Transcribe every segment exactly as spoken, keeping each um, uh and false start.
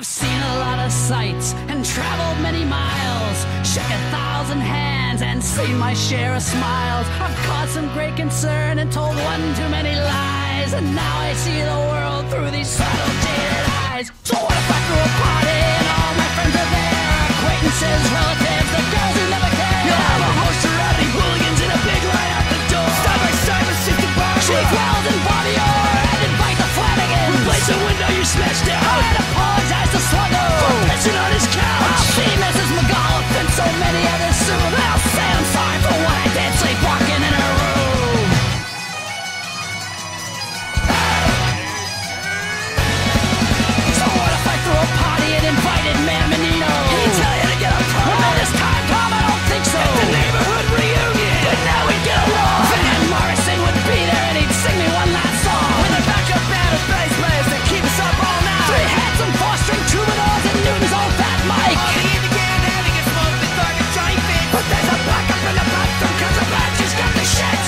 I've seen a lot of sights and traveled many miles, shook a thousand hands and seen my share of smiles. I've caused some great concern and told one too many lies, and now I see the world through these subtle jaded eyes. So what if I threw a party and all my friends are there? Acquaintances, relatives, the girls who never care. You'll have a host of rowdy hooligans in a big line out the door. Side by side with Sister Barbara, Chief Wells and Bobby Orr, and invite the Flanagans. Replace a window you smashed down. I'd apologize to Sluggo for pissing on his couch. I'll see Missus McAuliffe and so many others soon. I'll say I'm sorry for what I did sleepwalking in her room. So what if I threw a party and invited Mayor Menino? He'd tell you to get up front. Will this time come? I don't think so. At the neighborhood reunion, but now we'd get along. Van Morrison would be there and he'd sing me one last song. With a backup band of bass players to keep us up all night. Three handsome four-string troubadours and Newton's old fat Mike. All the Indiana having a smoke with dark and Johnny Fitz. But there's a backup in the bathroom cause the bad just got the shits.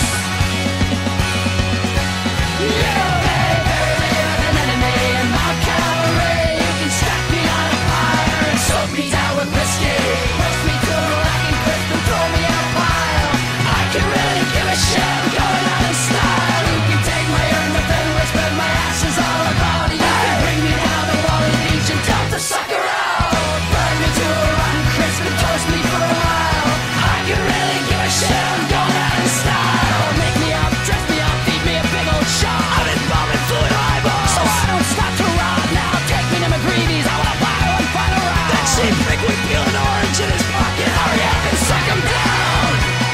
You may bury me with an enemy in Mount Calvary. You can stack me on a fire and soak me down with whiskey. Roast me to a black and crisp and throw me in a pile. I can really give a shit, I'm going out in style. You can take my urn but then whisper my ashes all about it. You can bring me down to Wally Beach and dump the sucker out. Burn me to a rotten crisp and toast me for a while. I can really give a shit, I'm going out in style. Make me up, dress me up, feed me a big old shot. I'm involved in fluid eyeballs, so I don't stop to rob. Now take me to McGreevy's, I wanna buy one final round. That cheap prick would peel an orange in his pocket. Hurry up and suck him down.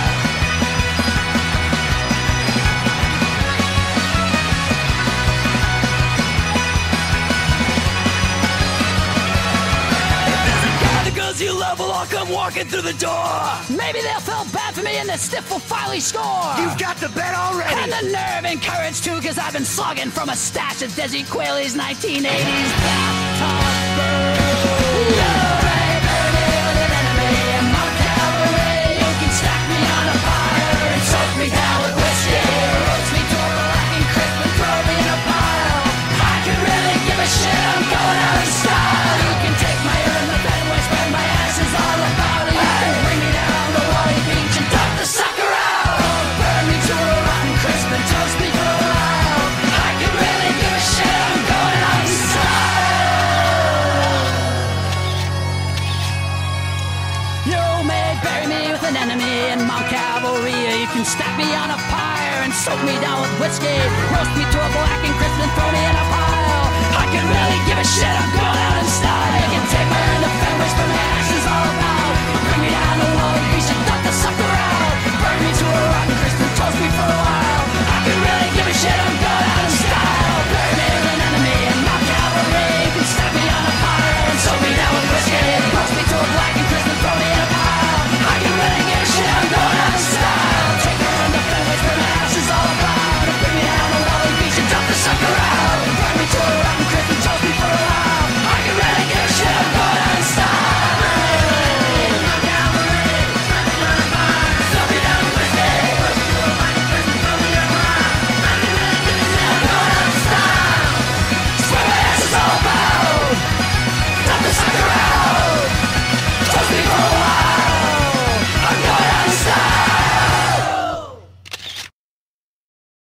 The girls you love will all come walking through the door. Maybe they'll feel bad for me and the stiff will finally score. You've got the bet already. And the nerve and courage too, cause I've been slugging from a stash of Desi Quayle's nineteen eighties bathtub brew. You may bury me with an enemy in Mount Calvary. You can stack me on a fire and soak me down with whiskey. Roast me to a black and crisp and throw me in a pile. I can really give a shit, I'm going out in style. You can take my urn, but then whisper my ashes all about it. You can bring me down to Wally Beach and dump the sucker out. Burn me to a rotten crisp and toast me for a while. I can really give a shit, I'm going out in style. You may bury me with an enemy in Mount Calvary. You can stack me on a pyre and soak me down with whiskey. Roast me to a black and crisp and throw me in a pile. I can really